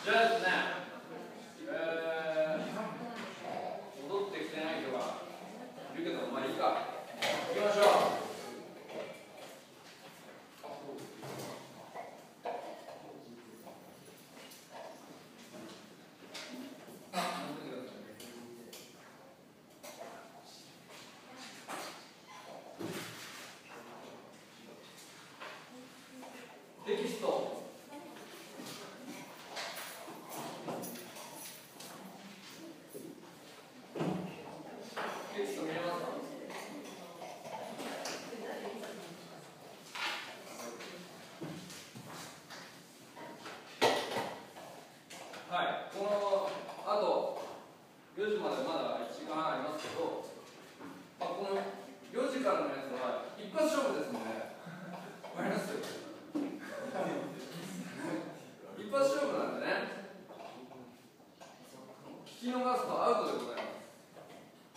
じゃあですね、戻ってきてない人がいるけど、まあいいか。行きましょう。テキスト。テキスト見えますか？はい、このあと4時までまだ1時間半ありますけど、この4時からのやつは一発勝負ですので、わかります？一発勝負なんでね、聞き逃すとアウトでございます。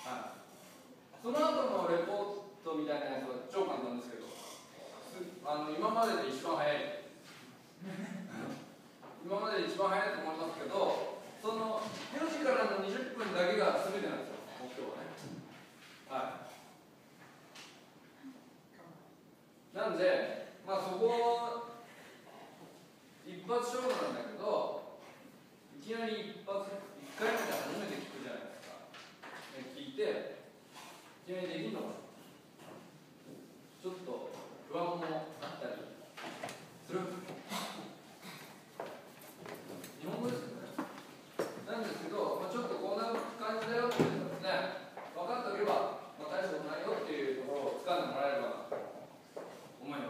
はい、その後のレポートみたいなやつは超簡単ですけど、今までで一番早い。今までで一番早いと思いますけど、その4時からの20分だけが全てなんですよ、目標はね。はい。なんで、そこ一発勝負なんだけど、いきなり1回目で初めて聞くじゃないですか。聞いて、いきなりできるのかな、ちょっと不安もあったりする。日本語ですよね。なんですけど、ちょっとこんな感じだよっていうのをですね、分かっておけば、大したことないよっていうところを掴んでもらえればと思います。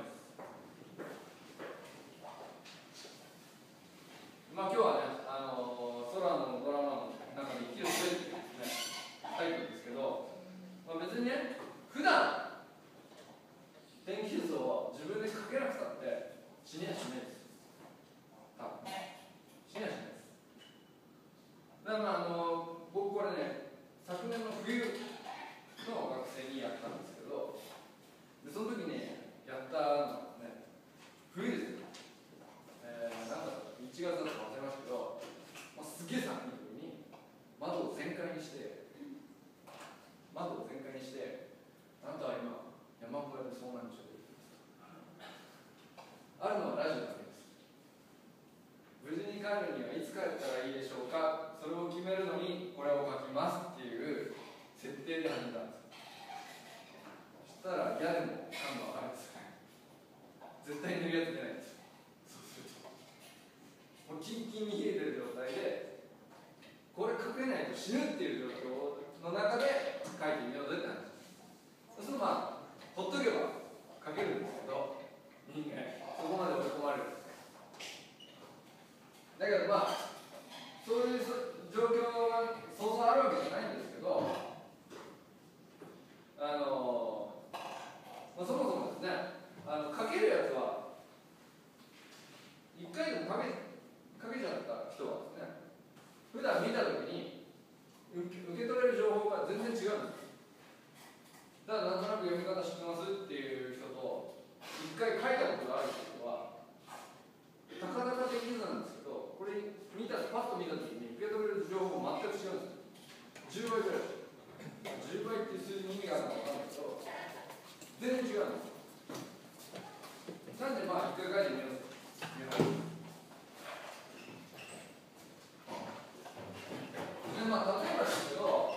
今日はね、空のドラマの中に生きる術っていうですね、タイトルですけど、別にね、普段天気図を自分で書けなくたって死にはしないです。多分死にはしないです。だから僕これね、昨年の冬の学生にやったんですけど、その時にやったのはね、冬ですよ。なんだろう、1月だと忘れましたけど、すげえ寒い時に窓を全開にして、あなたは今山小屋で遭難中であるのはラジオだけです。無事に帰るにはいつ帰ったらいいでしょうか、それを決めるのにこれを書きますっていう設定で始めたんです。そしたら嫌でも感度上がるんですよね。絶対寝るやつ出ないんですよ。そうするともうキンキンに冷えてる状態で、これ書けないと死ぬっていう状況の中で書いてみようぜって話。そうするとほっとけば書けるんですけど、人間そこまで追い込まれる。だけどそういう状況がそうそうあるわけじゃないんですけど、そもそもですね、書けるやつは一回でも書けちゃった人はですね、普段見たときに受け取れる情報が全然違うんです。ただなんとなく読み方知ってますっていう人と、一回書いたことがある人はたかだか天気図なんですけど、これパッと見たときに受け取れる情報も全く違うんですよ。10倍ぐらい。10倍っていう数字に意味があるのか分かんないけど、全然違うんです。なんで一回書いてみようと。例えばですけど、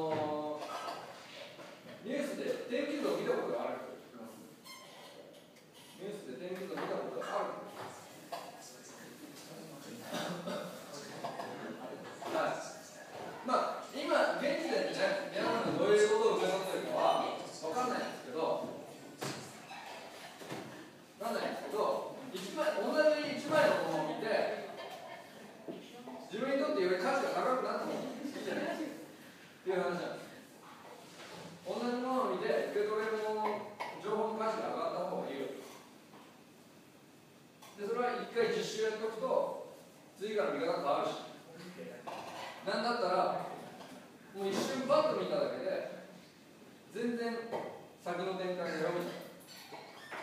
ニュースで天気図を見たことがある人います？ニュースで天気図を見たことがある人。今、現時点でね、皆さんがどういうことを受け取っているかは分かんないんですけど、同じ1枚のものを見て、自分にとってより価値が高くなったものが好きじゃないっていう話なんです。同じものを見て、受け取れるものの情報の価値が上がった方がいいわけです。で、それは1回実習やっておくと、次から見方変わるし、なんだったら、もう一瞬バッと見ただけで、全然先の展開が読めちゃう。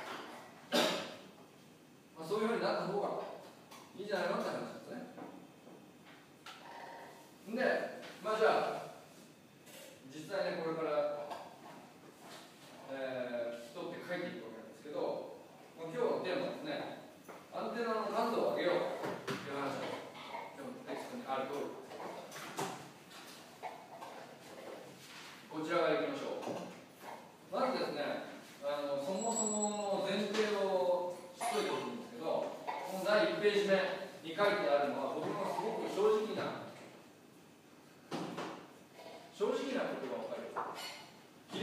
そういうふうになった方がいいんじゃないのって話ですね。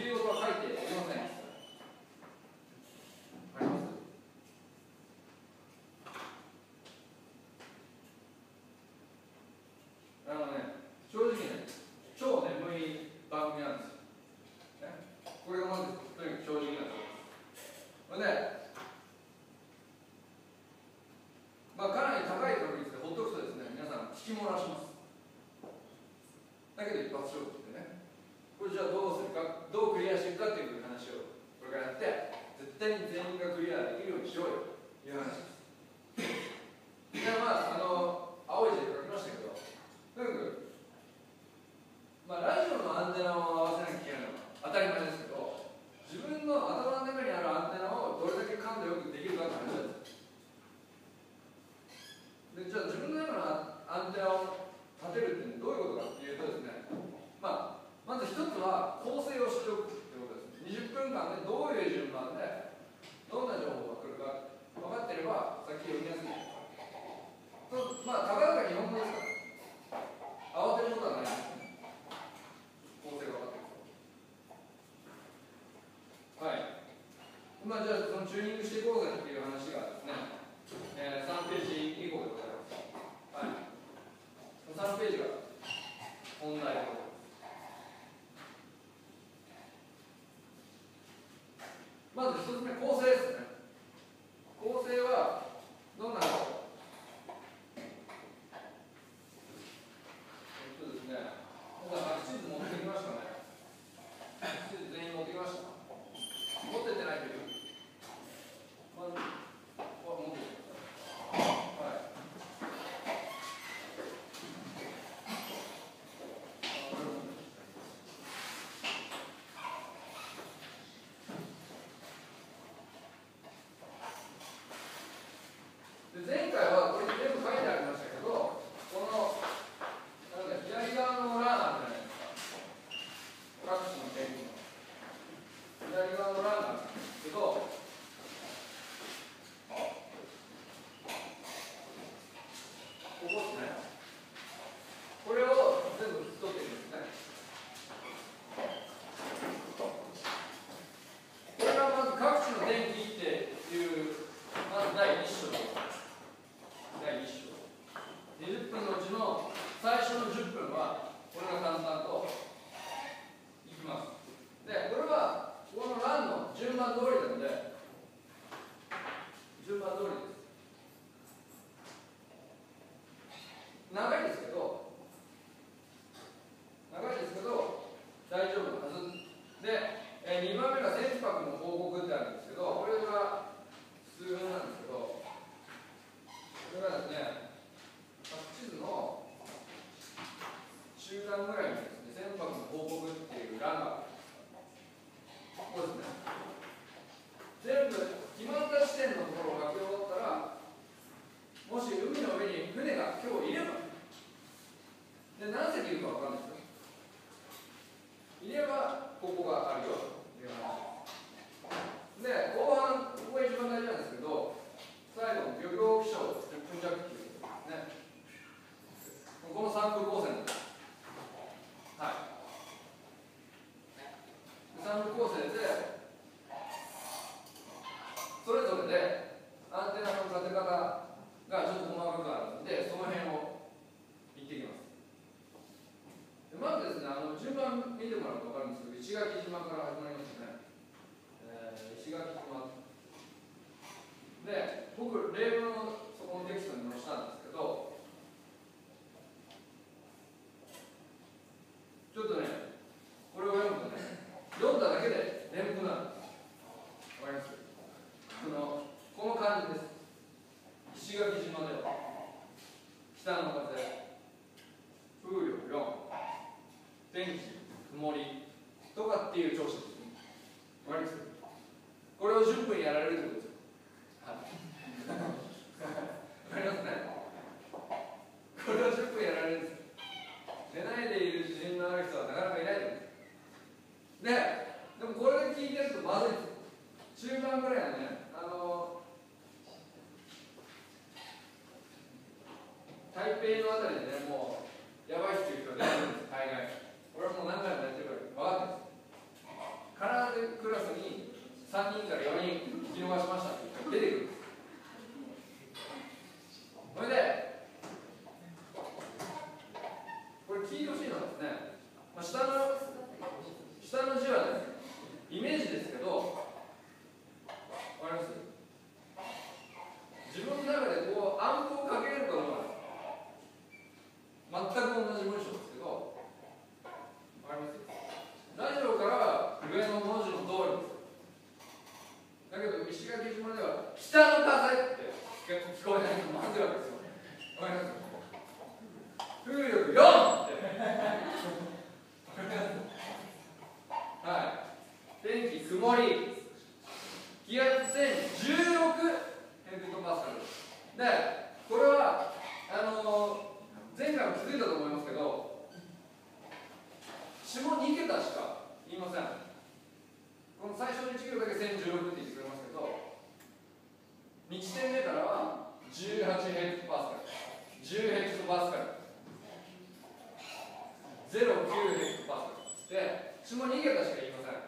自由語とは書いておりません。あります？正直ね、超眠い番組なんですよ。ね、これがまずとにかく正直なところです。で、かなり高い確率でほっとくとですね、皆さん聞き漏らします。だけど一発勝負ってね、これじゃあどうするか、どうクリアしていくかっていう話をこれからやって、絶対に全員がクリアできるようにしようよという話です。で、青い字で書きましたけど、とにかく、ラジオのアンテナを合わせなきゃいけないのは当たり前ですけど、自分の頭の中にあるアンテナをどれだけ感度よくできるかって話です。で、じゃあ自分の中のアンテナを立てるってどういうことかっていうとですね、まず一つは構成を知っておくということです。20分間でどういう順番でどんな情報が来るか分かっていれば先読みやすい。たかだか日本語ですから慌てることはないですね。構成が分かっていると。はい。じゃあそのチューニングしていこうぜっていう話がですね、3ページ以降でございます。はい。3ページが本題でございます。まず1つ目、構成ですね。構成はどんなのか。ですね、地図持ってきましたね。地図全員持ってきました。持っててないという。持ってきました。はい。で、前回はこれ全部書いてありましたけど、この左側の欄あるじゃないですか。各種の点の左側の欄があるんですけど、ここですね。これを全部拭き取っていくんですね。これがまず各種の電気っていう、まず第1章です。第1章。20分のうちの最初の10分は、これが淡々といきます。で、これは、この欄の順番通りなので、順番通りです。長いですけど、大丈夫なはず。で、2番目が船舶の報告ってあるんですけど、これが数分なんですけど、これがですね、地図の中段ぐらいにですね、船舶の報告っていう欄がある。ここですね。全部決まった地点のところを書き終わったら、もし海の上に船が今日いれば、で何隻いるか分かんないですよ。いればここがあるよという話で、後半ここが一番大事なんですけど、最後の漁業気象10分弱っていうことですね。この3部構成です。はい。3部構成でそれぞれでアンテナの立て方がちょっと細かくあるので、その辺を言っていきます。まずですね、順番見てもらうと分かるんですけど、石垣島から始まりますね。石垣島で、僕、例文をそこのテキストに載せたんですけど、ちょっとね、これを読むとね、読んだだけで連符なんです。わかります？この感じです。石垣島では、北の風、風力4、天気、曇りとかっていう調子ですね。わかります？これを10分やられるってことですよ。わかりますね。これを10分やられるんです。寝ないでいる自信のある人はなかなかいないと思うんです。でもこれで聞いてるとまずいです。中盤ぐらいはね、台北のあたりでね、もうやばいっていう人が出てるんです、海外。これはもう何回もやってるから分かってるんです。 ずクラスに3人から4人聞き逃しましたっていう人が出てくるんです。それでこれ聞いてほしいのはですね、下の字はね、イメージですけど、わかります？自分の中でこう暗号をかけれるかどうか、全く同じ文章ですけど、わかります？ラジオからは上の文字の通りです。だけど石垣島では北の風って聞こえないとまずいわけですよ。わかります？風力4ってはい、天気曇り、気圧1016ヘクトパスカルです。で、これは前回も気づいたと思いますけど、下2桁しか言いません。この最初の1行だけ1016って言ってくれますけど、2地点目からは18ヘクトパスカル、10ヘクトパスカル、09ヘクトパスカルで、下2桁しか言いません。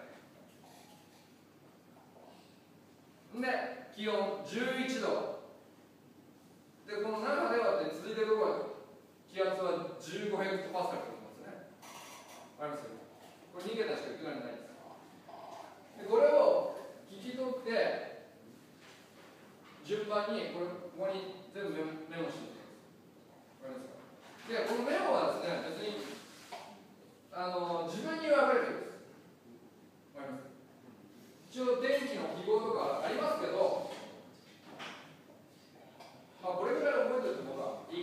で、気温11度で、この中ではって続いてるところは気圧は15ヘクトパスカルってことですね。わかります？これ2桁しか言ってないんです。で、これを聞き取って順番にここに全部メモしていきます。わかりますか？で、このメモはですね、別に自分に言われるんです。わかります？一応天気の記号とかありますけど、これぐらい覚えておいた方がいい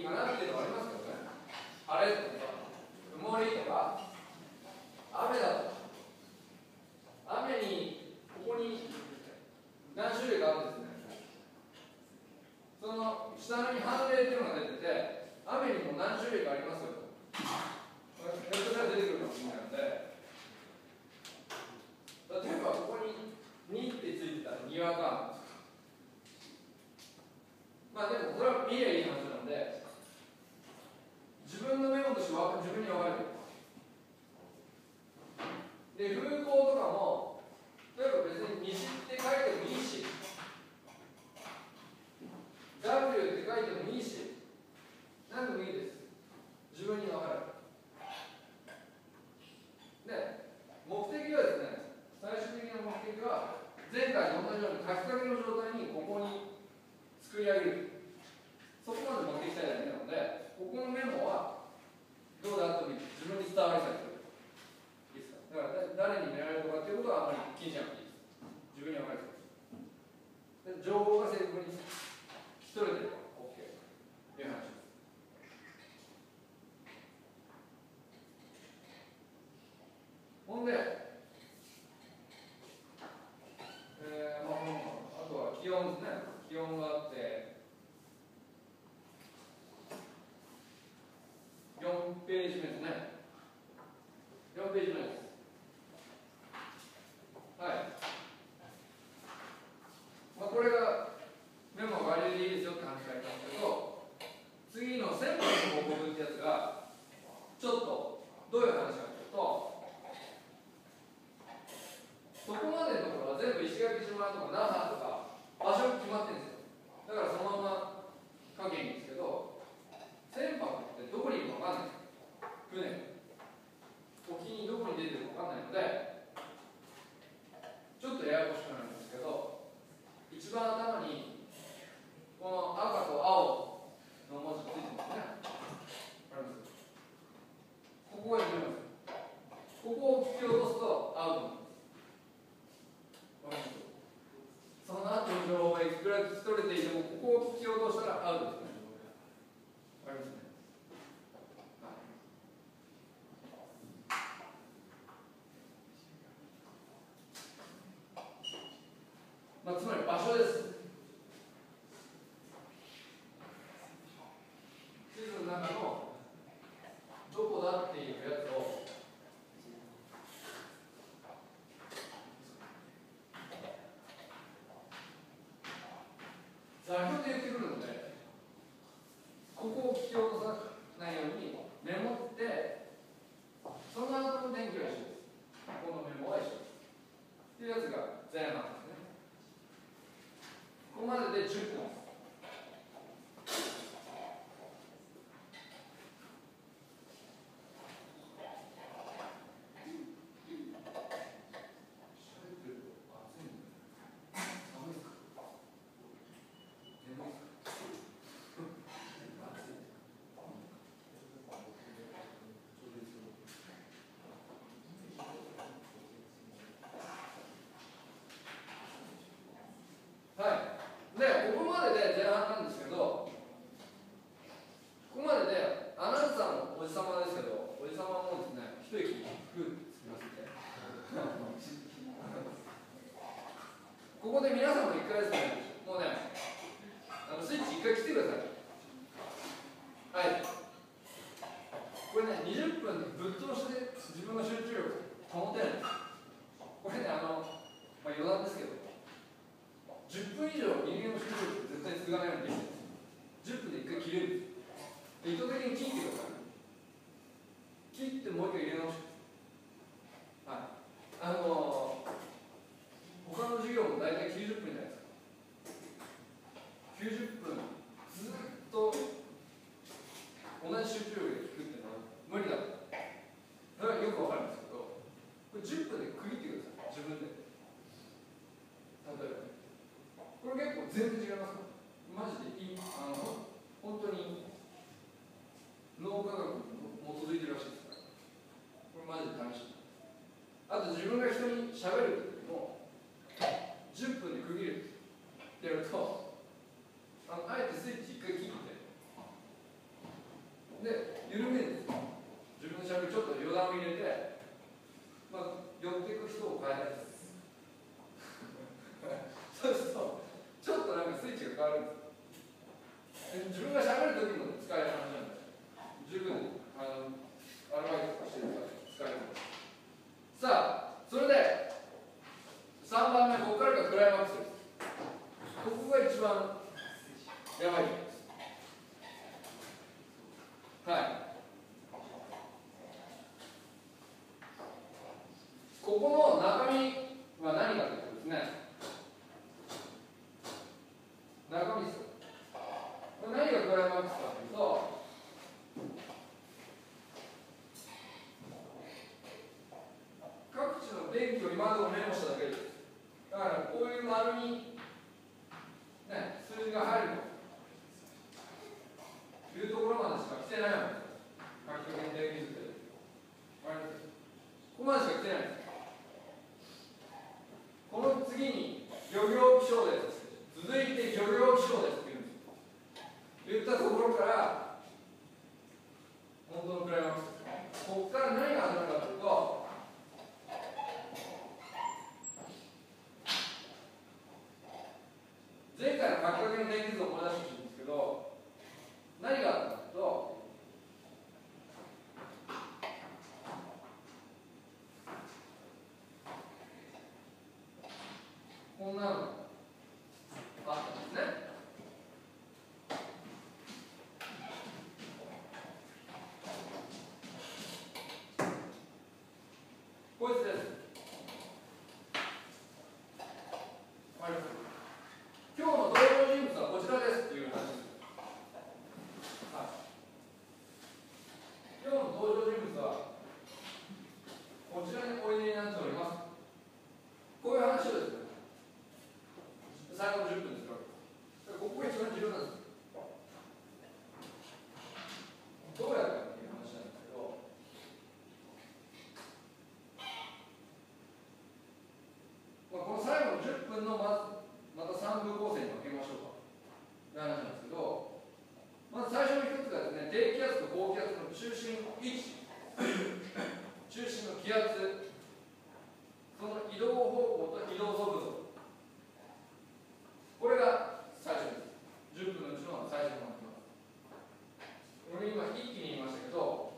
で皆さんも1回ですね、もうね、スイッチ1回切ってください。はい。これね、20分でぶっ通して自分の集中力保てないんです。これね、余談ですけど、10分以上人間の集中力絶対続かないようにできてるんです。10分で1回切れるんです。意図的に切ってください。切ってもう1回入れ直して。はい。他の授業も大体90分じゃないですか。90分ずっと同じ集中力で聞くっていうのは無理だと。それはよくわかるんですけど、これ10分で区切ってください、自分で。例えばね。これ結構全然違いますか？マジでいい、本当に脳科学に基づいてるらしいですから。これマジで試して。あと自分が人に喋る時も10分で区切るってやると、あえてスイッチ1回切ってで緩めるんですよ。自分のしゃべりちょっと余談を入れて、寄っていく人を変えたりそうするとちょっとなんかスイッチが変わるんです。自分がしゃべる時も使える話なんで、十分アルバイトとかしてるから使えるんです。さあ、それで3番目、ここからがクライマックスです。ここが一番やばいです。はい。ここの中身は何かというとですね、中身です。これ何がクライマックスかというと、各地の電気を今のところメモしただけです。だからこういう丸に、ね、数字が入るというところまでしか来てないわけです。各地の電気図で。ここまでしか来てないんです。この次に漁業気象です。続いて漁業気象ですって言うんです。言ったところから本当のクライマックスです。ここから何が始まるかというと、前回の書きかけの電気図を思い出してほしいんですけど、何があったかというと、こんなのがあったんですね。こいつです。今日の登場人物はこちらですっていう話です。はい、今日の登場人物はこちらにおいでになっております。こういう話をですね、最後の10分ですから、ここが一番重要なんです。どうやるかっていう話なんですけど、この最後の10分のまた3部構成に分けましょうかという話なんですけど、まず最初の一つがですね、低気圧と高気圧の中心位置、中心の気圧、その移動方向と移動速度、これが最初です。10分のうちの最初になってます。これ今一気に言いましたけど、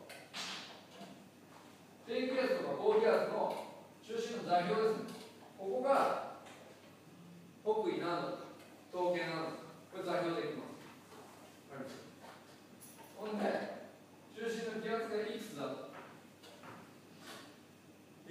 低気圧とか高気圧の中心の座標ですね。ここが北緯何度、東経何度、これ座標できます。ほんで、中心の気圧がいくつだと。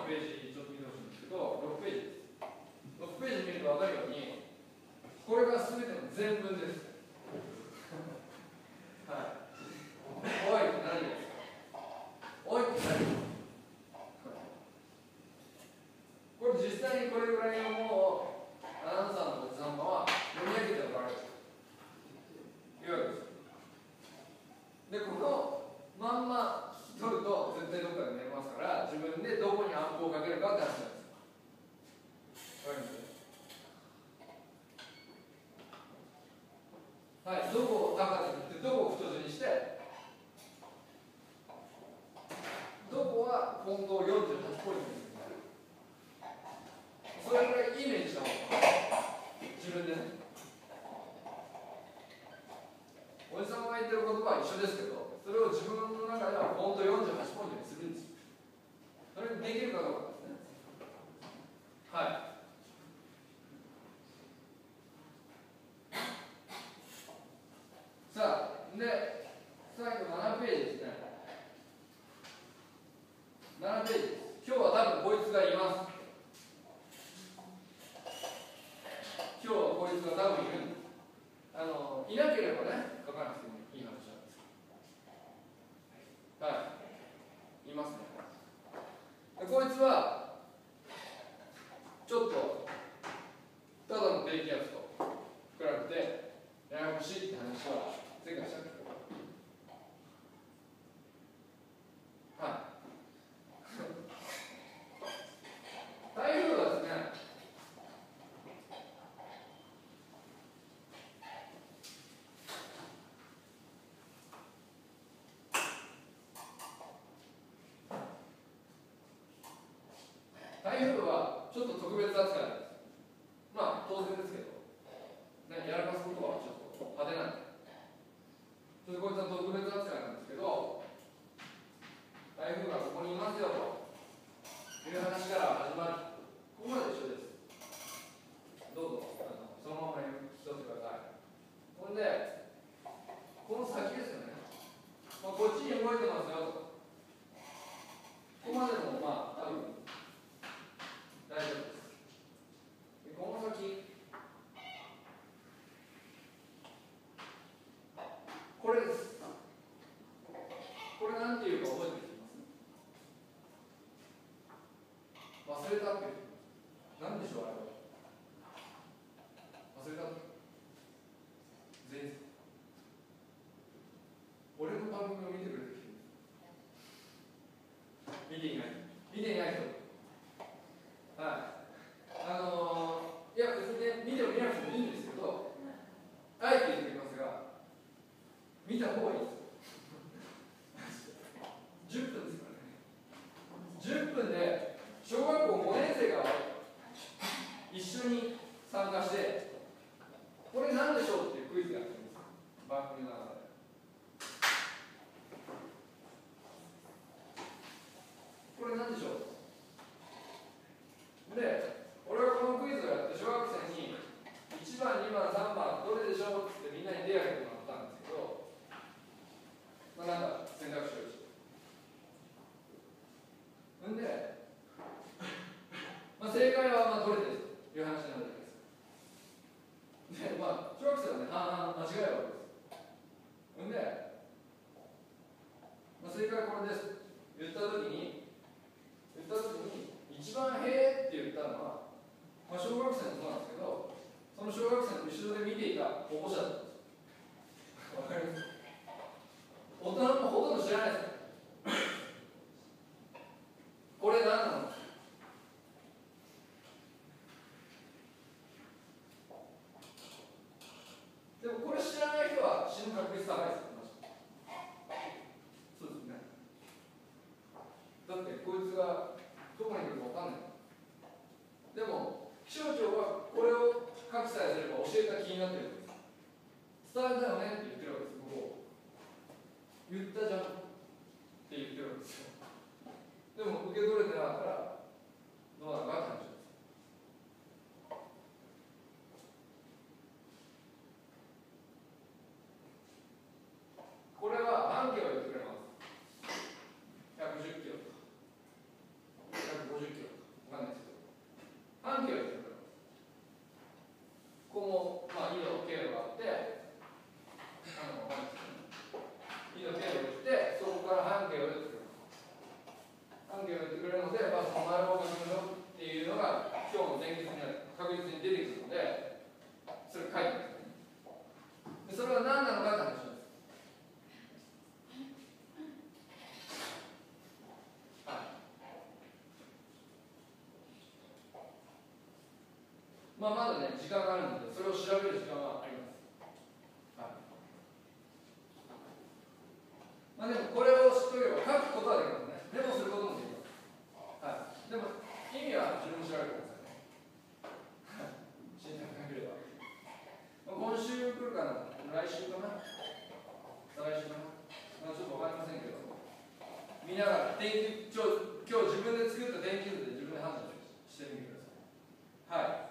ページちょっと見てほしいんですけど、6ページです。6ページ見ると分かるように、これが全ての全文です。はい。おいって何ですか？おいって何ですか？これ実際にこれぐらいのものをアナウンサーのおじさんは読み上げておられるいうわけです。で、このまんま取ると絶対どっかで寝ますから、自分でどこに暗号をかけるかって話なんです。わかります？はい、どこを高く振って、どこを太字にして、どこはフォントを48ポイントにするみたいな。それぐらいイメージした方が自分でね。おじさんが言ってる言葉は一緒ですけど、それを自分の中ではフォント48ポイントにするんですよ。それにできるかどうかですね。はい。さあ、で、最後7ページですね。7ページです。今日は多分こいつがいます。今日はこいつが多分いるんです。いなければね、書かなくてもいい話なんです。はい。いますね。でこいつは、ちょっと、ただの低気圧と比べて、ややこしいって話は、前回したっけ？はい。台風はですね、台風はちょっと特別扱いです。まあ、当然ですけど、ね、やらかすことはちょっと派手なんで。それでこいつは特別扱いなんですけど、台風がここにいますよという話から始まる。ここまで一緒です。どうぞ、そのまま読み取ってください。ほんで、この先ですよね。まあ、こっちに動いてますよと。ここまでもまあ、多分大丈夫です。でこの先、これです。これなんていうか覚えてる人います？忘れたっていう。何でしょう、あれは。忘れたって。全員。俺の番組を見てくれてる人。見ていない。見ていない人。はい。いや、別にね、見ても見なくてもいいんですけど、あえて言っておきますが、見た方がいいです。10分ですからね。10分で小学校5年生が一緒に参加して、これ何でしょうっていうクイズやってるんですよ、番組の中で。これ何でしょうで、俺はこのクイズをやって小学生に1番、2番、3番どれでしょうってみんなに手を挙げてもらったんですけど、まあ、なんか選択肢をしてんで、まあ、正解はまあどれですという話になるわけです。で、まあ、小学生はね、半々間違えるわけです。んで、まあ、正解はこれです言ったときに、一番へーって言ったのは、まあ、小学生もそうなんですけど、その小学生の後ろで見ていた保護者だったんです。わかります？大人もほとんど知らないです。これ何なの？でもこれ知らない人は死ぬ確率高いです。そうですね。だってこいつがどこに来るか分かんない。でも気象庁はこれを書きさえすれば教えた気になってるんです。伝えたよねって言ってるわけです。僕言ったじゃんって言ってるわけですよ。でも受け取れてなかったらどうなるかって話です。これは何キロ言ってくれます？110キロとか150キロ。 係を言ってくれます。関係を言ってくれるので、その丸を書きましょうっていうのが今日の前日に確実に出てくるので、それ書いてます。でそれは何なのかって話です。まだね、時間があるので、それを調べる時間はあります。でも、これを知っておけば、書くことはできますね。メモすることもできます。でも、意味は自分で調べてくださいね。信頼がなければ。今週来るかな、来週かな、再来週かな、ちょっとわかりませんけど、見ながら、今日自分で作った天気図で自分で判断してみてください。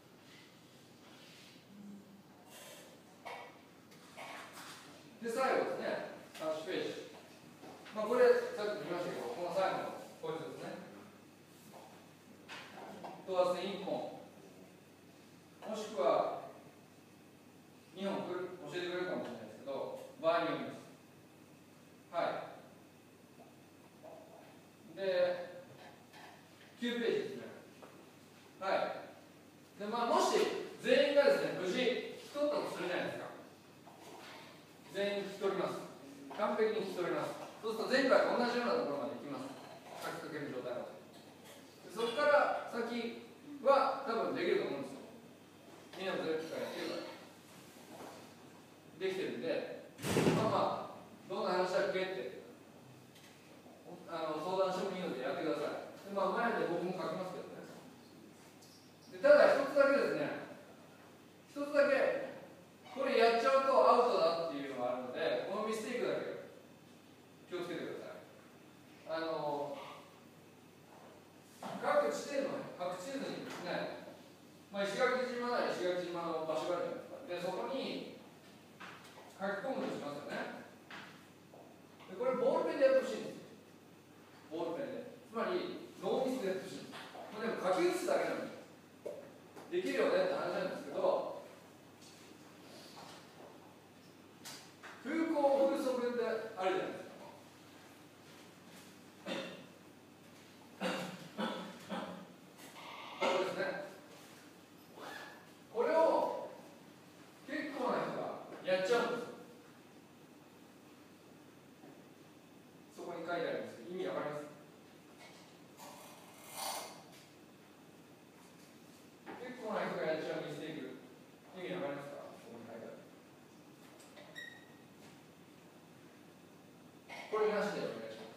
で、最後ですね、30ページ。これ、さっきも言いましたけど、この最後のポイントですね。問わせ1本。もしくは、2本教えてくれるかもしれないですけど、場合によります。で、9ページですね。で、もし全員がですね、無事、引き取ったとするじゃないですか。全員引き取ります。完璧に引き取ります。そうすると前回と同じようなところまで行きます。書きかける状態まで。そこから先は多分できると思うんですよ。みんなもゼロからやってるから。できてるんで、どんな話だっけって相談してもいいのでやってください。で、前で僕も書きますけどね。でただ一つだけですね、一つだけこれやっちゃうとアウトだっていうのがあるので、このミステイクだけ気をつけてください。各地点の各地図にですね、石垣島なら石垣島の場所があるじゃないですか。で、そこに書き込むとしますよね。で、これボールペンでやってほしいんですよ。ボールペンで。つまり、ノーミスでやってほしいんです。でも書き写すだけなんですよ。できるよねって話なんですけど、風向風速ってあるじゃないですか。そうですね。これを結構な人がやっちゃうんです。そこに書いてあるんですけど、意味わかります？結構な人がやっちゃうミステイク、意味わかりますか？ここに書いてある。これなしでお願いします。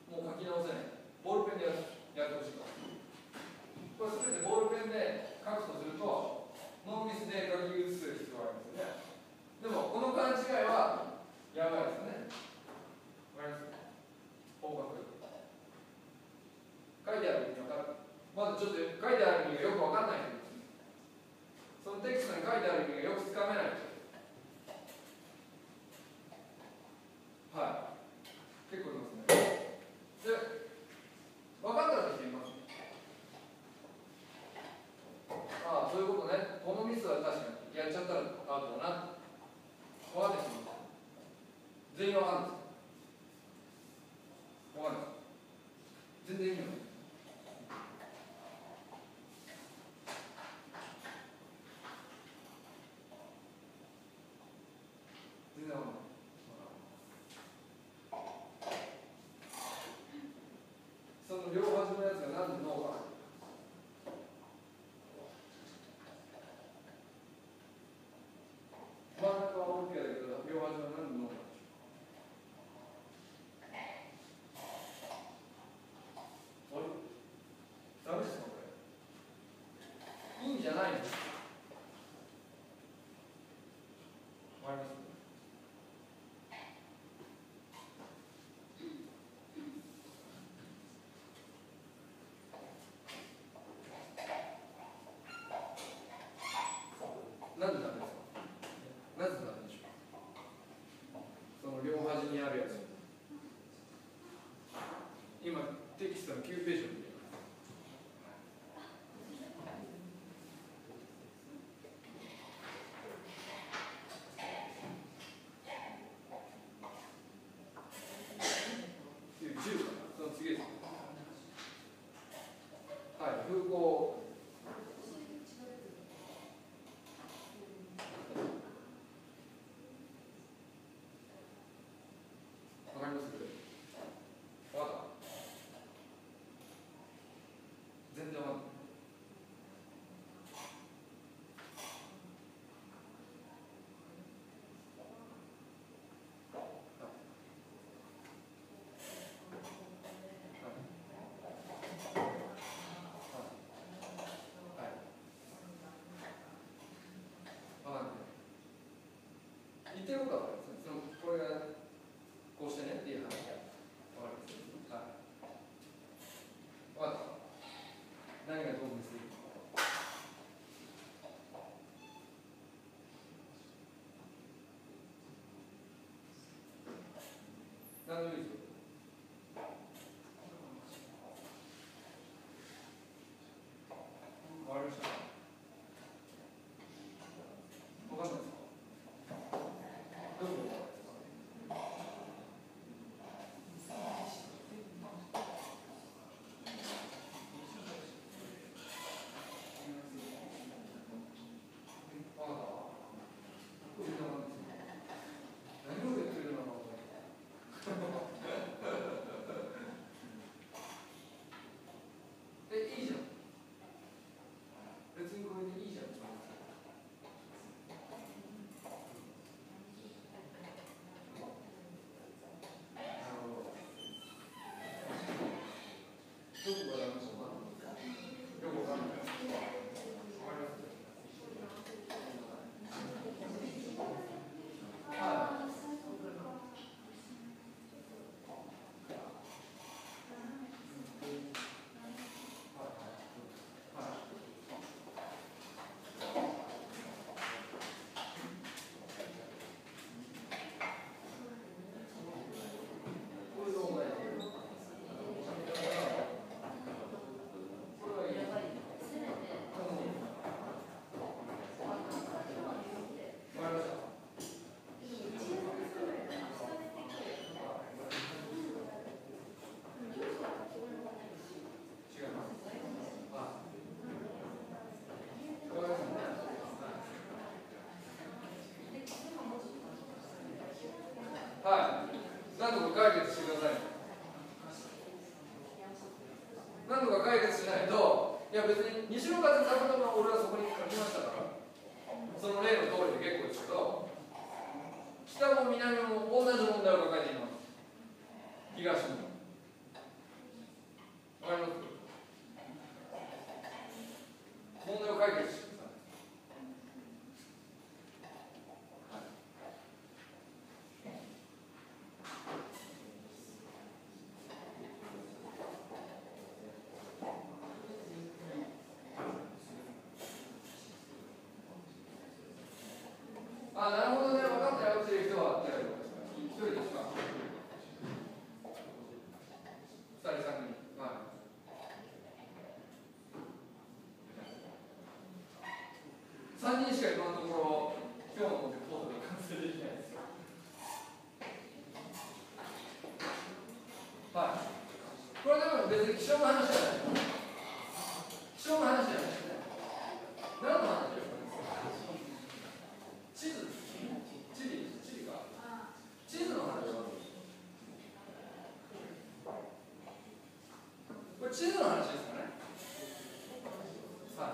もう書き直せない。ボールペンでやってほしいから。これすべてボールペンで書くとすると、ノーミスで書き写す必要がありますよね。でも、この勘違いはやばいですね。わかりますか？方角。書いてある意味わかる？まずちょっと書いてある意味がよくわかんない人ですね。そのテキストに書いてある意味がよくつかめない人。結構いますね。で、分かったらできますね。そういうことね。このミスは確かにやっちゃったらアウトだな。分かってきます。全員分かるんですか？分かるんですか？全然意味ない。全然分かんない。その両端のやつが何で脳が真ん中は OK だけど、両端は何で脳があれ？ダメですかこれ？いいんじゃないの？わかります？なんでダメですか？なぜダメでしょう？その両端にあるやつ。今、テキストの9ページを見ています。9 次です。はい、風向。わかります？わかった？全然わかんない。言ってることは分かりますね。これがこうしてねっていう話が分かります。はい。分かった。何がどう結びるか。何でもいいですよ。分かりました。分かんないですか？どういうことですか？いいじゃん。別にこれでいいじゃん。どこがダメそうかな。よくわかんない。わかります？はい。はい。何とか解決してください。何とか解決しないと、いや別に西の風たまたま俺はそこに書きましたから、その例の通りで結構ですけど、北も南も同じ問題を抱えています。東も。わかります？問題を解決してください。あ、なるほどね、分かったよっていう人は、一人ですか？二人、三人。はい。3人しか今のところ、今日のレポートで完成できないですよ。はい。これでも別に気象の話じゃない。気象の話じゃないですね。何の話ですか？地図か。地図の話はこれ地図の話ですかね。はい。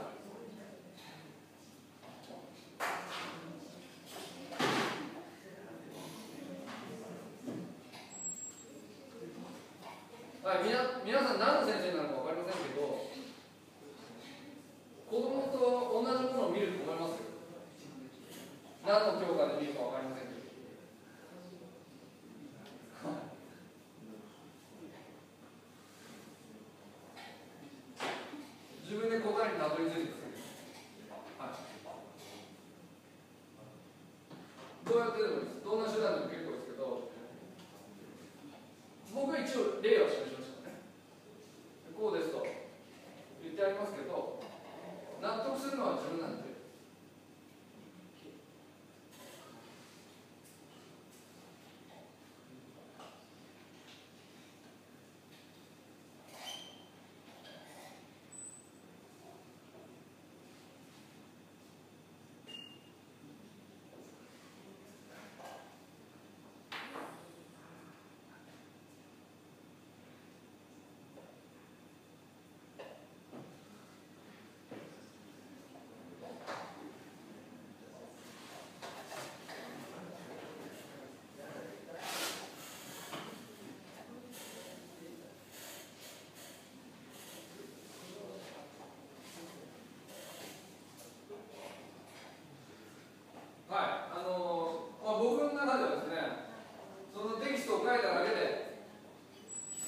はい、皆さん何の先生なのか分かりませんけど、子供と同じものを見ると思いますよ。何の教科で見るか分かりませんけど。自分で答えにたどり着いてくる。はい。どうやってでもいいです。どんな手段でも結構ですけど、僕は一応例は示しましたね。こうですと言ってありますけど、納得するのは自分なんで。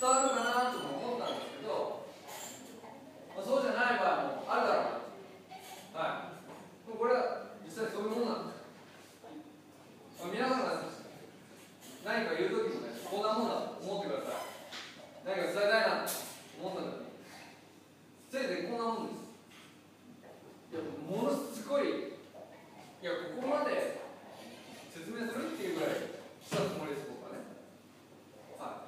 伝わるかなとも思ったんですけど、そうじゃない場合もあるだろうな。はい。これは実際そういうものなんです。皆さんが何か言うときもね、こんなもんだと思ってください。何か伝えたいなと思ったときに、せいぜいこんなもんです。いや、ものすごい、いや、ここまで説明するっていうぐらいしたつもりです、僕はね。はい。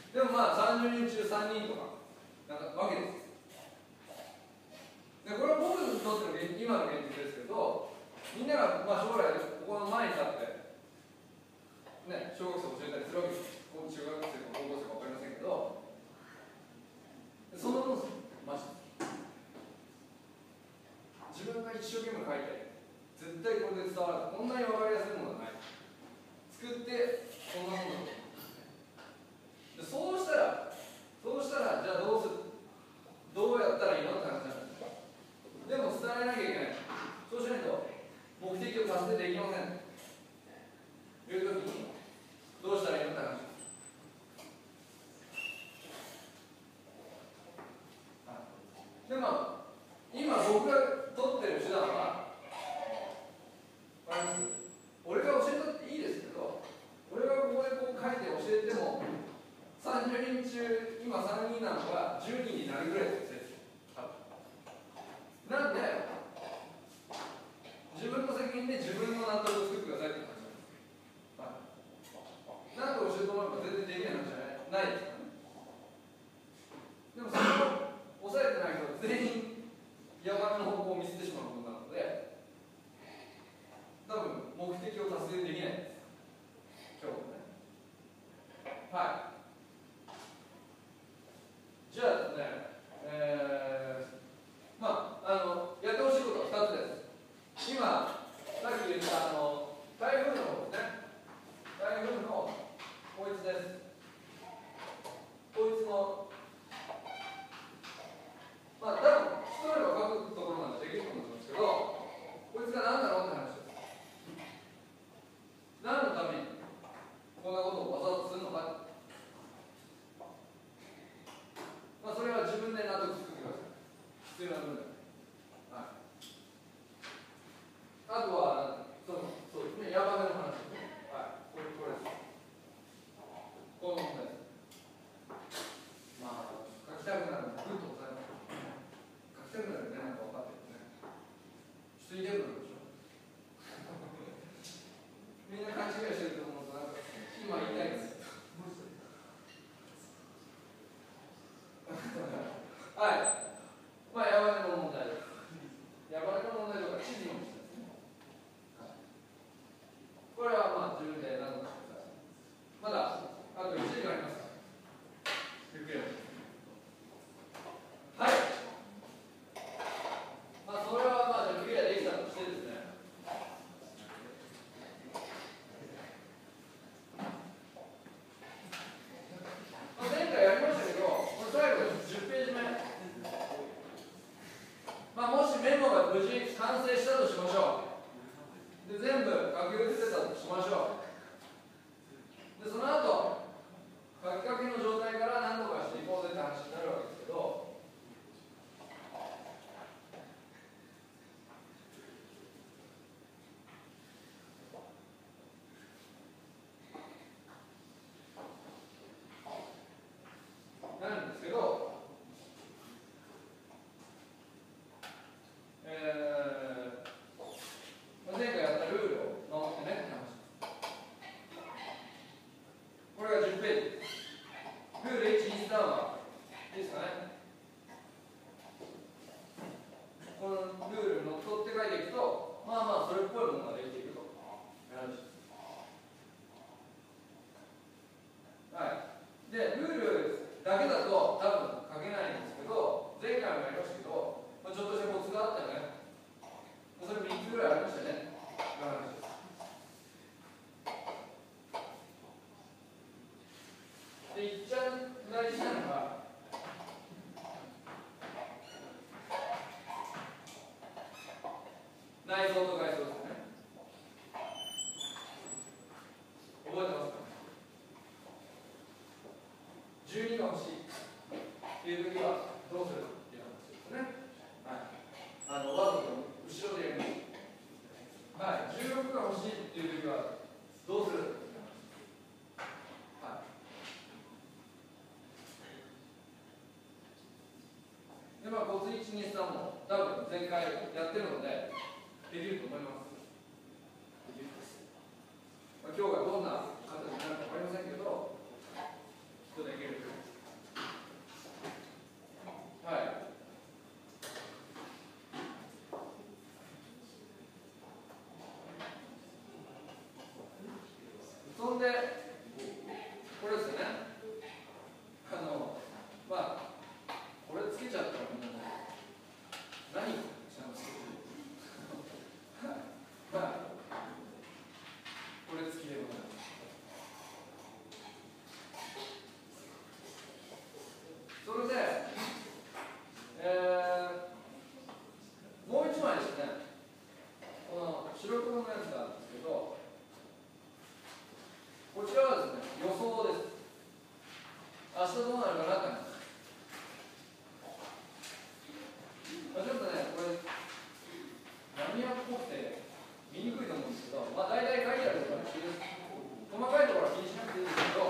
でもまあ、30人中3人とか、なんかわけです。でこれは僕にとっての今の現実ですけど、みんながまあ将来ここの前に立ってね、小学生教えたりするわけです。中学生か高校生か分かりませんけど、そのものです。マジで自分が一生懸命書いて絶対これで伝わる、こんなに分かりやすいものはない。作ってこんなものだと。そうしたらじゃあどうやったらいいのって話なんです。でも伝えなきゃいけない。そうしないと目的を達成できません。という時にどうしたらいいのって話です。でまあ今僕が取ってる手段は俺が教えたっていいですけど、俺がここでこう書いて教えても30人中今3人なのが10人になるぐらいです。なんで自分の責任で自分の納得を作ってくださいって話なんです。なんで教えてもらえば全然できない話じゃないですからね。でもそれを抑えてない人は全員野蛮の方向を見せてしまうことなので、多分目的を達成できないです。今日もね。はい。じゃあですね、まあやってほしいことは2つです。今さっき言った台風の方ですね。台風のこいつです。こいつのまあ多分一人が書くところなんでできると思うんですけど、こいつが何だろうって話です。何のためにこんなことをわざわざするのか。まあそれは自分で納得作ってください。必要な部分。はい。あとはそうですね、ヤバめの話ですね。はい。これです。この問題です。まあ書きたくなるのでグッと押さえます。書きたくなるね、なんか分かってるね。ちょっと言いたくなるでしょ。みんな勘違いしてると思うと、なんか今言いたいです。はい。まあ、ヤバめの問題です。ヤバめの問題とか地図の問題ですね。はい、これはまあ自分で何とかしてください。まだあと1時間あります。ゆっくりやってはい。まあそれはまあじゃあクリアできたとしてですね。前回やりましたけど、これ最後10ページ目。まあ、もしメモが無事完成したとしましょう。で全部書き写せたとしましょう。でその後書きかけの状態から何とかしていこうぜって話になるわけですけど、なんですけど、前回やったルールを守ってねって話です。これが10ページ。ルール1、インスタンはいいですかね。このルールにのっとって書いていくと、まあまあそれっぽいものができていくと。はい。で、ルールだけだと多分書けないんですけど、前回もやりましたけど、ちょっとしたコツがあったよね。それ3つぐらいありましたね。で、いっちゃん大事なのが、内臓と外臓ですね。覚えてますか？ 12 のうち欲しいっていう時はどうするっていう話ですね。はい、わざと後ろでやります。はい、16が欲しいっていう時はどうするっていう話です。はい。で、コツ1、2、3も多分前回やってるのでできると思います。できるです。今日がどんな形になるか分かりませんけど、きっとできる。はい。そんで、これですよね。これつけちゃったらもう何しますこれ付きでございます。それで、もう一枚ですね、この白黒のやつなんですけど、こちらはですね、予想です。明日どうなるかなって話。ちょっとね、これ、波屋っぽくて見にくいと思うんですけど、大体書いてあるところは細かいところは気にしなくていいですけど、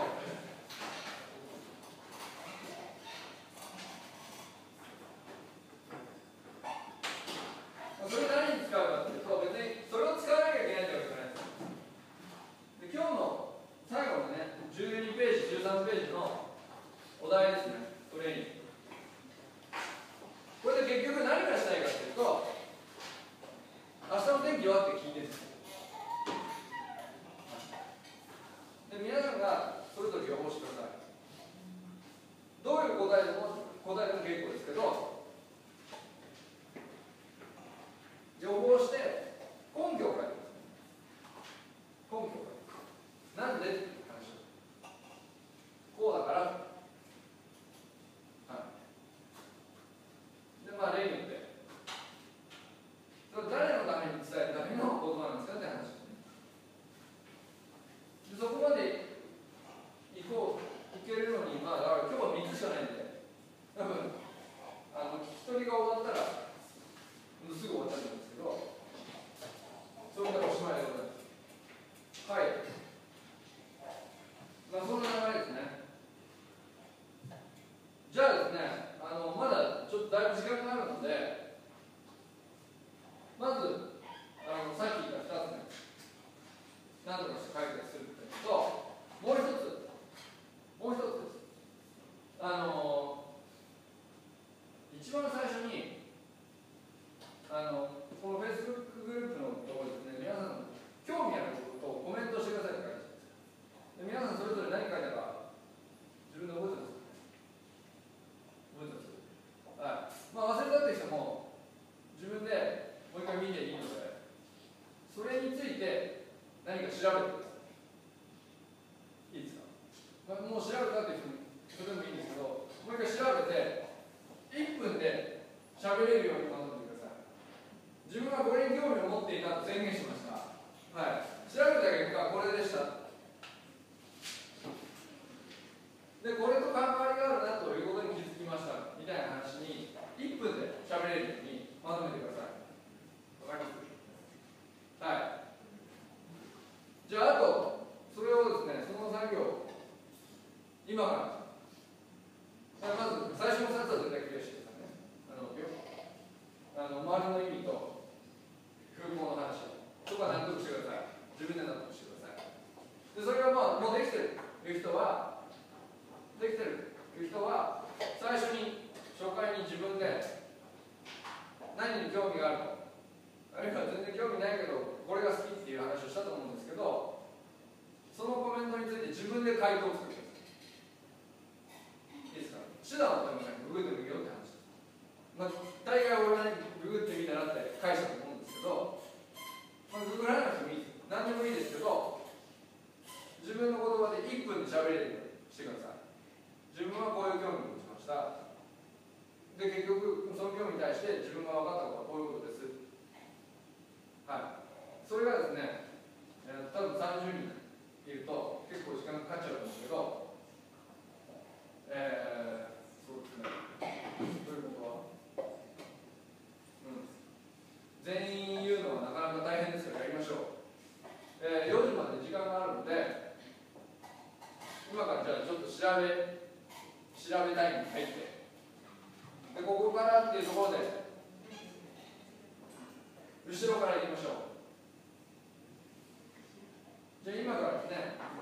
それ何に使うかっていうと、別にそれを使わなきゃいけないってわけじゃないです。で、今日の最後のね、12ページ、13ページのお題ですね、トレーニング。これで結局何がしたいかっていうと、明日の天気はって聞いてるんです。で、皆さんがそれぞれ予報してください。どういう答えでも結構ですけど、予報して根拠を書いてください。根拠を書いてください。なんでっていう話を。こうだから。はい。で、例によって。それ誰のために伝えるための言葉なんですかって話ですね。で、そこまでいけるのに、だから今日は3つしかないんで、多分、聞き取りが終わったら、すぐ終わっちゃうんですけど、それからおしまいでございます。はい。そんな流れですね。じゃあですね、まだちょっとだいぶ時間があるので、まず、さっき言った2つ目、何とかして解決するっていうのと、もう一つです。一番最初に、この Facebook グループのところですね、皆さん、興味あることをコメントしてくださいって書いてあるんです。で、皆さんそれぞれ何書いたか、自分で覚えてますか？覚えてます？はい。忘れたって人も、自分でもう一回見ていいので、それについて何か調べてください。いいですか？もう調べたっていう人もそれでもいいんですけど、もう一回調べて1分で喋れるようにまとめてください。自分はこれに興味を持っていたと宣言しました。はい。調べた結果これでした。で、これと関わりがあるなということに気づきましたみたいな話に1分で喋れるようにまとめてください。わかります？はい。じゃあ、あと、それをですね、その作業、今から、まず最初の2つは絶対クリアしてくださいね。周りの意味と空港の話とか納得してください。自分で納得してください。で、それがもうできてるという人は、最初に初回に自分で何に興味があるか、あるいは全然興味ないけどこれが好きっていう話をしたと思うんですけど、そのコメントについて自分で回答を作ってください。いいですか？手段を問いません。ググってもいいよって話です。大概俺はググってみたらって返したと思うんですけど、ググらなくてもいいです。何でもいいですけど、自分の言葉で1分で喋れるようにしてください。自分はこういう興味を持ちました。で、結局、その興味に対して自分が分かったことはこういうことです。はい。それがですね、多分30人いると結構時間かかっちゃうんですけど、 べたいに入ってでここからっていうところで後ろからいきましょう。じゃあ今からですね